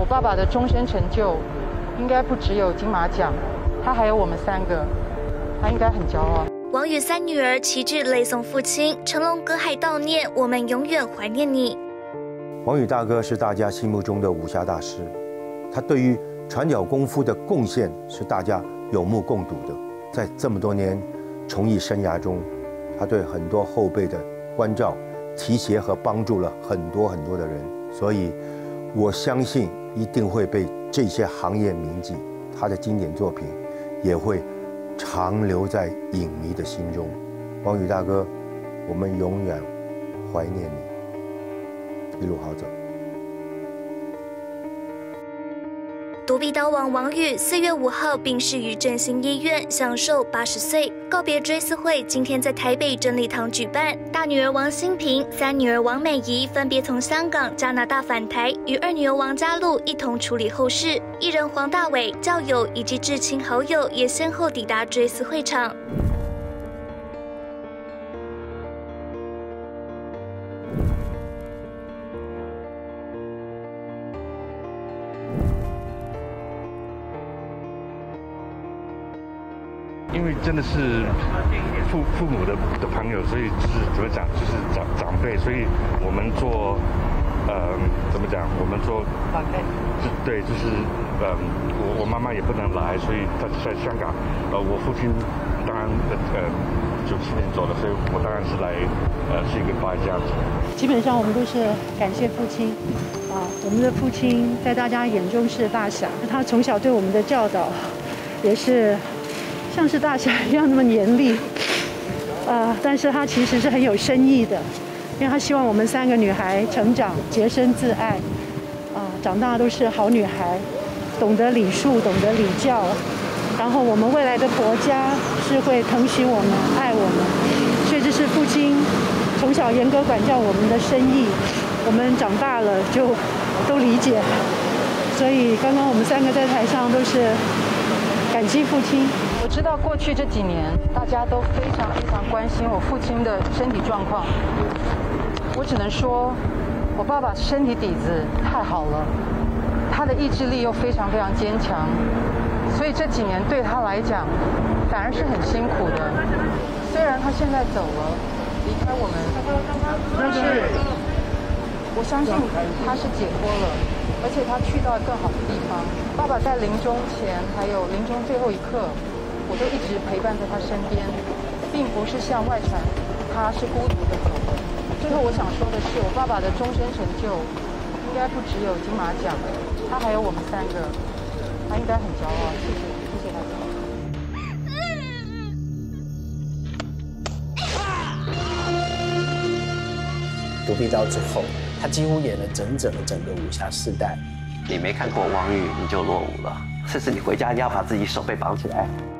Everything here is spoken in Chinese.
爸爸的终身成就，应该不只有金马奖，他还有我们3个，他应该很骄傲。 王宇3女儿齐聚泪送父亲，成龙歌还悼念，我们永远怀念你。 王宇大哥是大家心目中的武侠大师，他对于传脚功夫的贡献是大家有目共睹的。在这么多年从艺生涯中，他对很多后辈的关照、提携和帮助了很多的人，所以我相信一定会被这些行业铭记，他的经典作品也会长留在影迷的心中。王宇大哥，我们永远怀念你，一路好走。 独臂刀王王宇4月5号病逝于振兴医院，享寿80岁。告别追思会今天在台北真理堂举办。大女儿王馨平、3女儿王美仪分别从香港、加拿大返台，与2女儿王嘉璐一同处理后事。艺人黄大炜、教友以及至亲好友也先后抵达追思会场。 因为真的是父母的朋友，所以就是怎么讲，就是长辈，所以我们做怎么讲，我们做对，就是我妈妈也不能来，所以她在香港，我父亲当然97年走了，所以我当然是来say goodbye这样子。 基本上我们都是感谢父亲啊，我们的父亲在大家眼中是大侠，他从小对我们的教导也是像是大侠一样那么严厉，但是他其实是很有深意的，因为他希望我们3个女孩成长洁身自爱，长大都是好女孩，懂得礼数，懂得礼教，然后我们未来的国家是会疼惜我们、爱我们，所以这是父亲从小严格管教我们的深意，我们长大了就都理解，所以刚刚我们3个在台上都是感激父亲。 我知道过去这几年大家都非常关心我父亲的身体状况，我只能说，我爸爸身体底子太好了，他的意志力又非常坚强，所以这几年对他来讲反而是很辛苦的。虽然他现在走了，离开我们，但是我相信他是解脱了，而且他去到更好的地方。爸爸在临终前还有临终最后一刻，我都一直陪伴在他身边，并不是像外传他是孤独的走的。最后我想说的是，我爸爸的终身成就应该不只有金马奖，他还有我们3个，他应该很骄傲。谢谢大家。 独臂刀之后，他几乎演了整个武侠世代。 你没看过王宇，你就落伍了。甚至你回家，你要把自己手被绑起来。